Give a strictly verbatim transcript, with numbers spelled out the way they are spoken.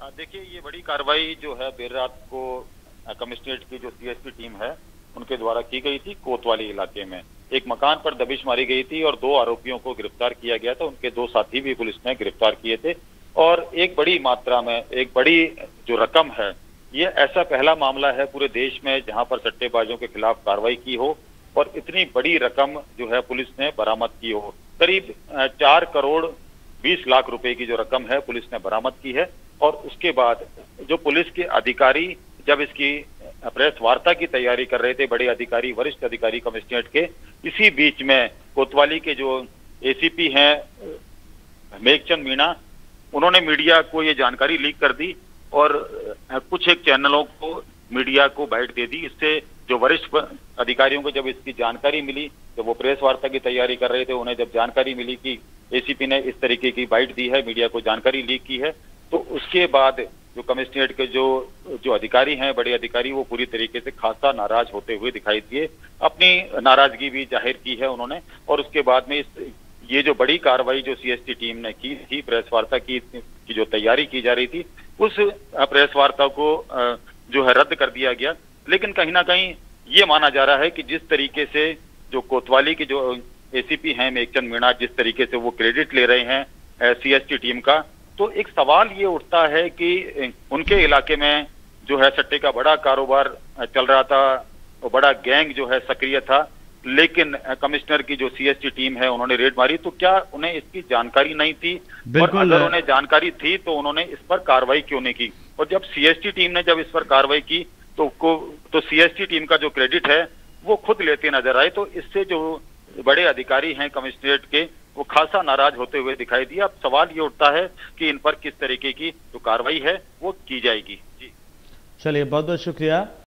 आ, देखिए, ये बड़ी कार्रवाई जो है देर रात को कमिश्नरेट की जो सीएसपी टीम है उनके द्वारा की गई थी। कोतवाली इलाके में एक मकान पर दबिश मारी गई थी और दो आरोपियों को गिरफ्तार किया गया था। उनके दो साथी भी पुलिस ने गिरफ्तार किए थे और एक बड़ी मात्रा में, एक बड़ी जो रकम है, ये ऐसा पहला मामला है पूरे देश में जहां पर सट्टेबाजों के खिलाफ कार्रवाई की हो और इतनी बड़ी रकम जो है पुलिस ने बरामद की हो। करीब चार करोड़ बीस लाख रुपए की जो रकम है पुलिस ने बरामद की है। और उसके बाद जो पुलिस के अधिकारी जब इसकी प्रेस वार्ता की तैयारी कर रहे थे, बड़े अधिकारी, वरिष्ठ अधिकारी कमिश्नरेट के, इसी बीच में कोतवाली के जो एसीपी हैं मेघचंद मीणा, उन्होंने मीडिया को ये जानकारी लीक कर दी और कुछ एक चैनलों को, मीडिया को बाइट दे दी। इससे जो वरिष्ठ अधिकारियों को जब इसकी जानकारी मिली, जब वो प्रेस वार्ता की तैयारी कर रहे थे, उन्हें जब जानकारी मिली कि एसीपी ने इस तरीके की बाइट दी है, मीडिया को जानकारी लीक की है, तो उसके बाद जो कमिश्नरेट के जो जो अधिकारी हैं, बड़े अधिकारी, वो पूरी तरीके से खासा नाराज होते हुए दिखाई दिए। अपनी नाराजगी भी जाहिर की है उन्होंने। और उसके बाद में इस ये जो बड़ी कार्रवाई जो सीएसटी टीम ने की थी, प्रेस वार्ता की, की जो तैयारी की जा रही थी, उस प्रेस वार्ता को जो है रद्द कर दिया गया। लेकिन कहीं ना कहीं ये माना जा रहा है कि जिस तरीके से जो कोतवाली के जो एसीपी हैं मेघचंद मीणा, जिस तरीके से वो क्रेडिट ले रहे हैं सीएसटी टीम का, तो एक सवाल ये उठता है कि उनके इलाके में जो है सट्टे का बड़ा कारोबार चल रहा था, वो बड़ा गैंग जो है सक्रिय था, लेकिन कमिश्नर की जो सीएसटी टीम है उन्होंने रेड मारी, तो क्या उन्हें इसकी जानकारी नहीं थी? और अगर उन्हें जानकारी थी तो उन्होंने इस पर कार्रवाई क्यों नहीं की? और जब सीएसटी टीम ने जब इस पर कार्रवाई की तो को तो सीएसटी टीम का जो क्रेडिट है वो खुद लेते नजर आए। तो इससे जो बड़े अधिकारी हैं कमिश्नरेट के, वो खासा नाराज होते हुए दिखाई दिया। अब सवाल ये उठता है कि इन पर किस तरीके की जो कार्रवाई है वो की जाएगी। जी चलिए, बहुत बहुत शुक्रिया।